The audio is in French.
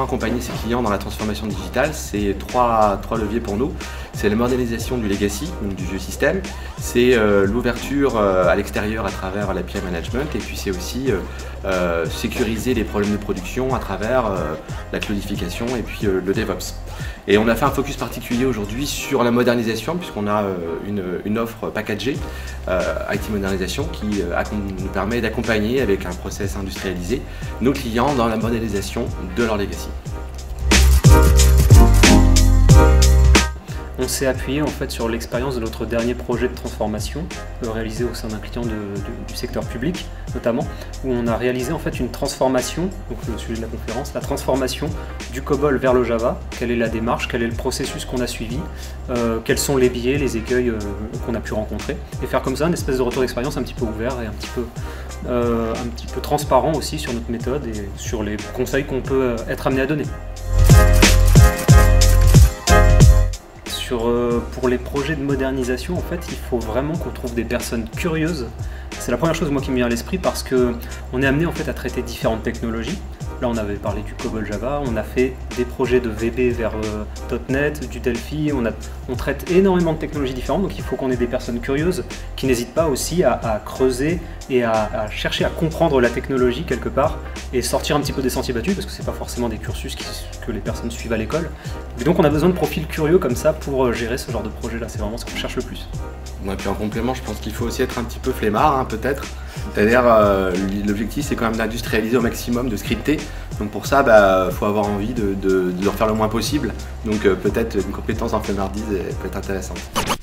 accompagner ses clients dans la transformation digitale, c'est trois leviers pour nous. C'est la modernisation du legacy, donc du vieux système, c'est l'ouverture à l'extérieur à travers l'API management, et puis c'est aussi sécuriser les problèmes de production à travers la cloudification et puis le DevOps. Et on a fait un focus particulier aujourd'hui sur la modernisation, puisqu'on a une offre packagée IT modernisation qui nous permet d'accompagner avec un process industrialisé nos clients dans la modernisation de leur legacy. On s'est appuyé en fait sur l'expérience de notre dernier projet de transformation réalisé au sein d'un client du secteur public notamment, où on a réalisé en fait une transformation, donc le sujet de la conférence, la transformation du COBOL vers le Java. Quelle est la démarche, quel est le processus qu'on a suivi, quels sont les biais, les écueils qu'on a pu rencontrer, et faire comme ça une espèce de retour d'expérience un petit peu ouvert et un petit peu transparent aussi sur notre méthode et sur les conseils qu'on peut être amené à donner. Pour les projets de modernisation, en fait, il faut vraiment qu'on trouve des personnes curieuses. C'est la première chose moi qui me vient à l'esprit parce qu'on est amené en fait à traiter différentes technologies. Là, on avait parlé du COBOL Java, on a fait des projets de VB vers .NET, du Delphi, on traite énormément de technologies différentes, donc il faut qu'on ait des personnes curieuses qui n'hésitent pas aussi à creuser et à chercher à comprendre la technologie quelque part et sortir un petit peu des sentiers battus, parce que c'est pas forcément des cursus que les personnes suivent à l'école. Et donc on a besoin de profils curieux comme ça pour gérer ce genre de projet-là, c'est vraiment ce qu'on cherche le plus. Et puis en complément, je pense qu'il faut aussi être un petit peu flemmard, hein, peut-être. C'est-à-dire, l'objectif c'est quand même d'industrialiser au maximum, de scripter. Donc pour ça, faut avoir envie de le faire le moins possible. Donc peut-être une compétence en flemmardise peut être intéressante.